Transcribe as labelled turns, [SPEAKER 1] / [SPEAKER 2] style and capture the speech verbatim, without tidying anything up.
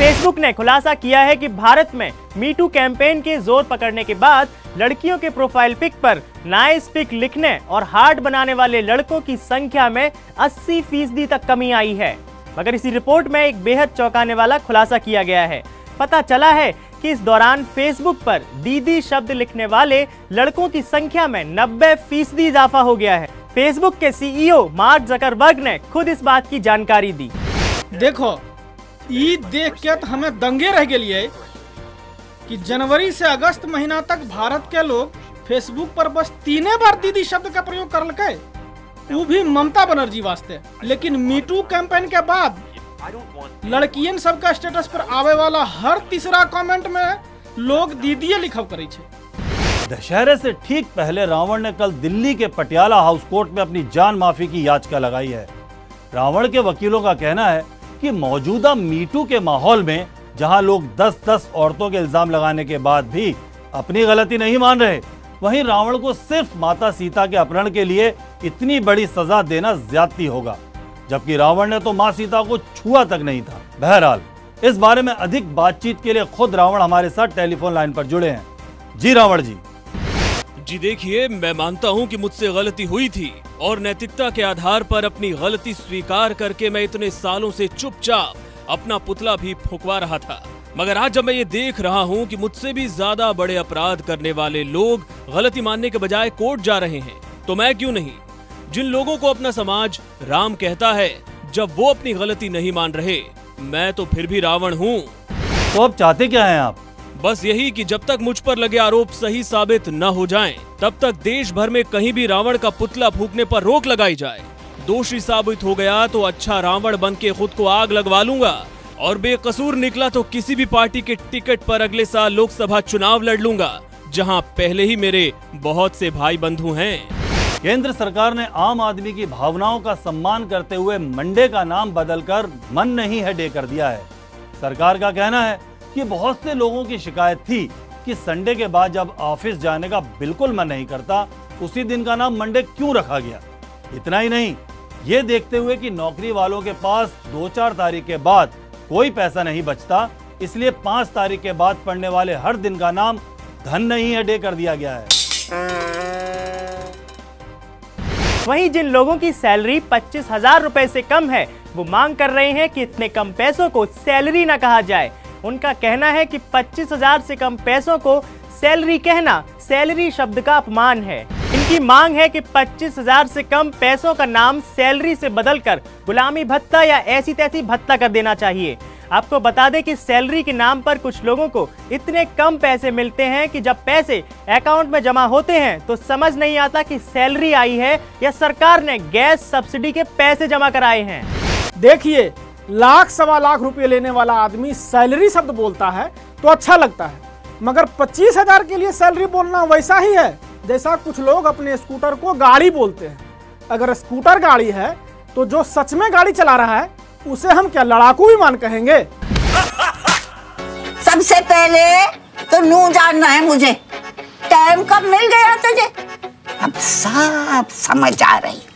[SPEAKER 1] Facebook ने खुलासा किया है कि भारत में मीटू कैंपेन के जोर पकड़ने के बाद लड़कियों के प्रोफाइल पिक पर नाइस पिक लिखने और हार्ट बनाने वाले लड़कों की संख्या में अस्सी फीसदी तक कमी आई है। मगर इसी रिपोर्ट में एक बेहद चौंकाने वाला खुलासा किया गया है। पता चला है कि इस दौरान फेसबुक पर दीदी शब्द लिखने वाले लड़कों की संख्या में नब्बे फीसदी इजाफा हो गया है। फेसबुक के सीईओ मार्क जकरबर्ग ने खुद इस बात की जानकारी दी।
[SPEAKER 2] देखो, ई देख के तो हमें दंगे रह गए कि जनवरी से अगस्त महीना तक भारत के लोग फेसबुक पर बस तीने बार दीदी शब्द का प्रयोग कर लगे, वो भी ममता बनर्जी वास्ते। लेकिन मीटू कैंपेन के बाद लड़कियन सबका स्टेटस पर आवे वाला हर तीसरा कमेंट में लोग दीदी लिखब करे छे।
[SPEAKER 3] दशहरे से ठीक पहले रावण ने कल दिल्ली के पटियाला हाउस कोर्ट में अपनी जान माफी की याचिका लगाई है। रावण के वकीलों का कहना है कि मौजूदा मीटू के माहौल में जहां लोग दस दस औरतों के इल्जाम लगाने के बाद भी अपनी गलती नहीं मान रहे, वहीं रावण को सिर्फ माता सीता के अपहरण के लिए इतनी बड़ी सजा देना ज्यादती होगा, जबकि रावण ने तो मां सीता को छुआ तक नहीं था। बहरहाल, इस बारे में अधिक बातचीत के लिए खुद रावण हमारे साथ टेलीफोन लाइन पर जुड़े हैं। जी रावण जी।
[SPEAKER 4] जी देखिए, मैं मानता हूं कि मुझसे गलती हुई थी और नैतिकता के आधार पर अपनी गलती स्वीकार करके मैं इतने सालों से चुपचाप अपना पुतला भी फुकवा रहा था। मगर आज जब मैं ये देख रहा हूं कि मुझसे भी ज्यादा बड़े अपराध करने वाले लोग गलती मानने के बजाय कोर्ट जा रहे हैं, तो मैं क्यों नहीं। जिन लोगों को अपना समाज राम कहता है, जब वो अपनी गलती नहीं मान रहे, मैं तो फिर भी रावण हूँ।
[SPEAKER 3] तो अब चाहते क्या हैं आप?
[SPEAKER 4] बस यही कि जब तक मुझ पर लगे आरोप सही साबित न हो जाएं, तब तक देश भर में कहीं भी रावण का पुतला फूंकने पर रोक लगाई जाए। दोषी साबित हो गया तो अच्छा रावण बन के खुद को आग लगवा लूंगा, और बेकसूर निकला तो किसी भी पार्टी के टिकट पर अगले साल लोकसभा चुनाव लड़ लूंगा, जहां पहले ही मेरे बहुत से भाई बंधु हैं।
[SPEAKER 3] केंद्र सरकार ने आम आदमी की भावनाओं का सम्मान करते हुए मंडे का नाम बदलकर मन नहीं है डे कर दिया है। सरकार का कहना है कि बहुत से लोगों की शिकायत थी कि संडे के बाद जब ऑफिस जाने का बिल्कुल मन नहीं करता, उसी दिन का नाम मंडे क्यों रखा गया। इतना ही नहीं, ये देखते हुए कि नौकरी वालों के पास दो चार तारीख के बाद कोई पैसा नहीं बचता, इसलिए पांच तारीख के बाद पड़ने वाले हर दिन का नाम धन नहीं है डे कर दिया गया है।
[SPEAKER 1] वहीं जिन लोगों की सैलरी पच्चीस हजार रुपए से कम है, वो मांग कर रहे हैं कि इतने कम पैसों को सैलरी न कहा जाए। उनका कहना है कि पच्चीस हजार से कम पैसों को सैलरी कहना सैलरी शब्द का अपमान है। इनकी मांग है कि पच्चीस हजार से कम पैसों का नाम सैलरी से बदलकर गुलामी भत्ता या ऐसी तैसी भत्ता कर देना चाहिए। आपको बता दें कि सैलरी के नाम पर कुछ लोगों को इतने कम पैसे मिलते हैं कि जब पैसे अकाउंट में जमा होते हैं तो समझ नहीं आता कि सैलरी आई है या सरकार ने गैस सब्सिडी के पैसे जमा कराए हैं।
[SPEAKER 2] देखिए, लाख सवा लाख रुपए लेने वाला आदमी सैलरी शब्द बोलता है तो अच्छा लगता है, मगर पच्चीस हजार के लिए सैलरी बोलना वैसा ही है जैसा कुछ लोग अपने स्कूटर को गाड़ी बोलते हैं। अगर स्कूटर गाड़ी है तो जो सच में गाड़ी चला रहा है उसे हम क्या लड़ाकू विमान कहेंगे?
[SPEAKER 5] सबसे पहले तो नू जानना है मुझे, टाइम कब मिल गया तुझे? अब सब समझ आ रही।